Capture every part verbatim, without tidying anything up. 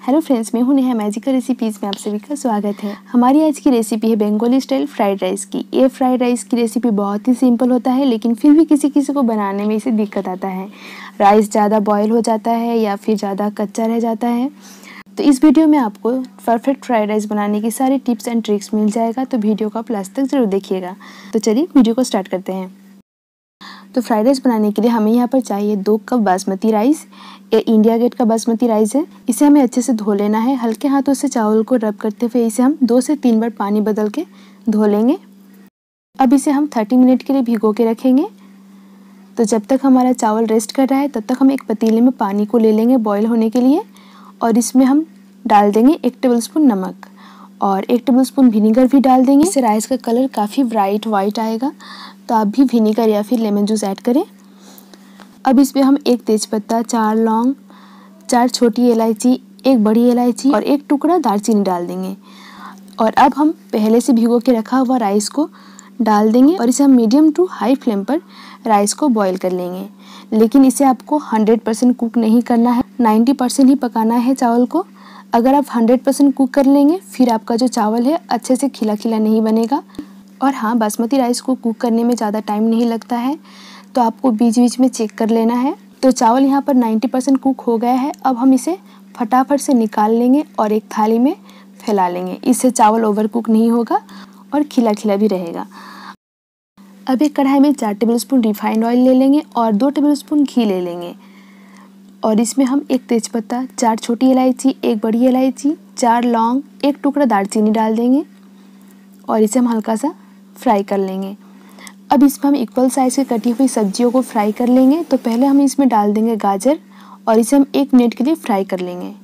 Hello friends, मैं हूं Neha magical recipes में आप सभी का स्वागत है। हमारी आज की रेसिपी है बंगाली स्टाइल फ्राइड राइस की। ये फ्राइड राइस की रेसिपी बहुत ही सिंपल होता है, लेकिन फिर भी किसी किसी को बनाने में इसे दिक्कत आता है। राइस ज़्यादा बॉयल हो जाता है या फिर ज़्यादा कच्चा रह जाता है। तो इस वीडियो में आपको परफेक्ट फ्राइड राइस बनाने की सारी टिप्स एंड ट्रिक्स मिल जाएगा, तो वीडियो को आप लास्ट तक जरूर देखिएगा। तो चलिए वीडियो को स्टार्ट करते हैं। तो फ्राइड राइस बनाने के लिए हमें यहाँ पर चाहिए दो कप बासमती राइस। ये इंडिया गेट का बासमती राइस है। इसे हमें अच्छे से धो लेना है। हल्के हाथों से चावल को रब करते हुए इसे हम दो से तीन बार पानी बदल के धो लेंगे। अब इसे हम तीस मिनट के लिए भिगो के रखेंगे। तो जब तक हमारा चावल रेस्ट कर रहा है तब तक हम एक पतीले में पानी को ले लेंगे बॉईल होने के लिए, और इसमें हम डाल देंगे एक टेबलस्पून नमक और एक टेबलस्पून विनीगर भी डाल देंगे। इससे राइस का कलर काफ़ी ब्राइट वाइट आएगा, तो आप भी विनीगर या फिर लेमन जूस ऐड करें। अब इसमें हम एक तेज़पत्ता, चार लौंग, चार छोटी इलायची, एक बड़ी इलायची और एक टुकड़ा दालचीनी डाल देंगे। और अब हम पहले से भिगो के रखा हुआ राइस को डाल देंगे और इसे हम मीडियम टू हाई फ्लेम पर राइस को बॉईल कर लेंगे। लेकिन इसे आपको हंड्रेड परसेंट कुक नहीं करना है, नाइन्टी परसेंट ही पकाना है चावल को। अगर आप हंड्रेड परसेंट कुक कर लेंगे फिर आपका जो चावल है अच्छे से खिला खिला नहीं बनेगा। और हाँ, बासमती राइस को कुक करने में ज़्यादा टाइम नहीं लगता है, तो आपको बीच बीच में चेक कर लेना है। तो चावल यहाँ पर नब्बे परसेंट कुक हो गया है। अब हम इसे फटाफट से निकाल लेंगे और एक थाली में फैला लेंगे। इससे चावल ओवर कुक नहीं होगा और खिला खिला भी रहेगा। अब एक कढ़ाई में चार टेबलस्पून रिफाइंड ऑयल ले लेंगे और दो टेबलस्पून घी ले लेंगे। और इसमें हम एक तेज़पत्ता, चार छोटी इलायची, एक बड़ी इलायची, चार लौंग, एक टुकड़ा दालचीनी डाल देंगे और इसे हम हल्का सा फ्राई कर लेंगे। अब इसमें हम इक्वल साइज़ की कटी हुई सब्जियों को फ्राई कर लेंगे। तो पहले हम इसमें डाल देंगे गाजर और इसे हम एक मिनट के लिए फ्राई कर लेंगे।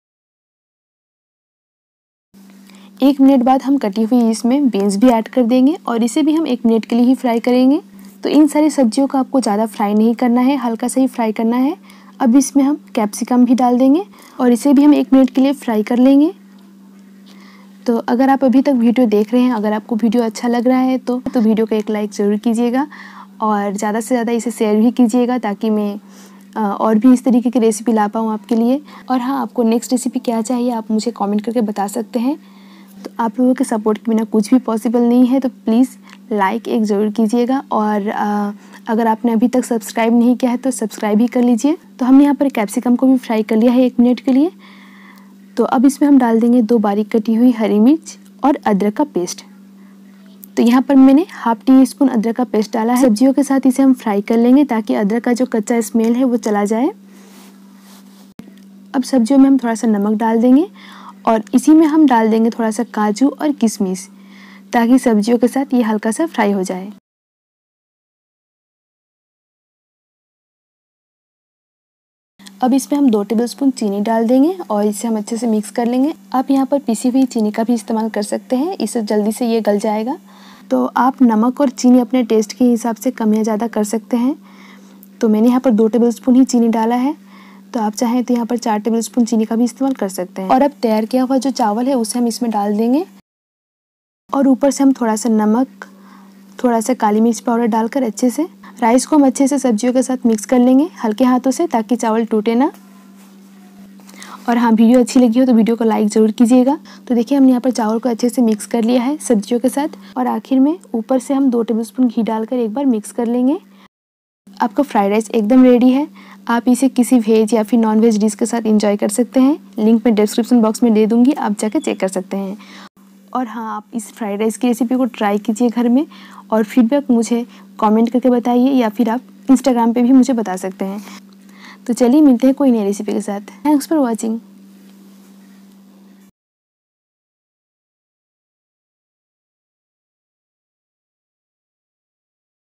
एक मिनट बाद हम कटी हुई इसमें बीन्स भी ऐड कर देंगे और इसे भी हम एक मिनट के लिए ही फ्राई करेंगे। तो इन सारी सब्जियों को आपको ज़्यादा फ्राई नहीं करना है, हल्का सा ही फ्राई करना है। अब इसमें हम कैप्सिकम भी डाल देंगे और इसे भी हम एक मिनट के लिए फ्राई कर लेंगे। तो अगर आप अभी तक वीडियो देख रहे हैं, अगर आपको वीडियो अच्छा लग रहा है तो तो वीडियो को एक लाइक ज़रूर कीजिएगा और ज़्यादा से ज़्यादा इसे शेयर भी कीजिएगा, ताकि मैं और भी इस तरीके की रेसिपी ला पाऊँ आपके लिए। और हाँ, आपको नेक्स्ट रेसिपी क्या चाहिए आप मुझे कमेंट करके बता सकते हैं। तो आप लोगों के सपोर्ट के बिना कुछ भी पॉसिबल नहीं है, तो प्लीज़ लाइक एक ज़रूर कीजिएगा। और आ, अगर आपने अभी तक सब्सक्राइब नहीं किया है तो सब्सक्राइब भी कर लीजिए। तो हमने यहाँ पर कैप्सिकम को भी फ्राई कर लिया है एक मिनट के लिए। तो अब इसमें हम डाल देंगे दो बारीक कटी हुई हरी मिर्च और अदरक का पेस्ट। तो यहाँ पर मैंने हाफ टी स्पून अदरक का पेस्ट डाला है। सब्जियों के साथ इसे हम फ्राई कर लेंगे ताकि अदरक का जो कच्चा स्मेल है वो चला जाए। अब सब्जियों में हम थोड़ा सा नमक डाल देंगे और इसी में हम डाल देंगे थोड़ा सा काजू और किशमिश, ताकि सब्जियों के साथ ये हल्का सा फ्राई हो जाए। अब इसमें हम दो टेबलस्पून चीनी डाल देंगे और इसे हम अच्छे से मिक्स कर लेंगे। आप यहाँ पर पिसी हुई चीनी का भी इस्तेमाल कर सकते हैं, इससे जल्दी से ये गल जाएगा। तो आप नमक और चीनी अपने टेस्ट के हिसाब से कम या ज़्यादा कर सकते हैं। तो मैंने यहाँ पर दो टेबलस्पून ही चीनी डाला है, तो आप चाहें तो यहाँ पर चार टेबलस्पून चीनी का भी इस्तेमाल कर सकते हैं। और अब तैयार किया हुआ जो चावल है उसे हम इसमें डाल देंगे और ऊपर से हम थोड़ा सा नमक, थोड़ा सा काली मिर्च पाउडर डालकर अच्छे से राइस को हम अच्छे से सब्जियों के साथ मिक्स कर लेंगे हल्के हाथों से, ताकि चावल टूटे ना। और हाँ, वीडियो अच्छी लगी हो तो वीडियो को लाइक ज़रूर कीजिएगा। तो देखिए हमने यहाँ पर चावल को अच्छे से मिक्स कर लिया है सब्जियों के साथ, और आखिर में ऊपर से हम दो टेबलस्पून घी डालकर एक बार मिक्स कर लेंगे। आपका फ्राइड राइस एकदम रेडी है। आप इसे किसी वेज या फिर नॉन वेज डिश के साथ एंजॉय कर सकते हैं। लिंक मैं डिस्क्रिप्शन बॉक्स में दे दूँगी, आप जाकर चेक कर सकते हैं। और हाँ, आप इस फ्राइड राइस की रेसिपी को ट्राई कीजिए घर में और फीडबैक मुझे कमेंट करके बताइए, या फिर आप इंस्टाग्राम पे भी मुझे बता सकते हैं। तो चलिए मिलते हैं कोई नई रेसिपी के साथ। Thanks for watching.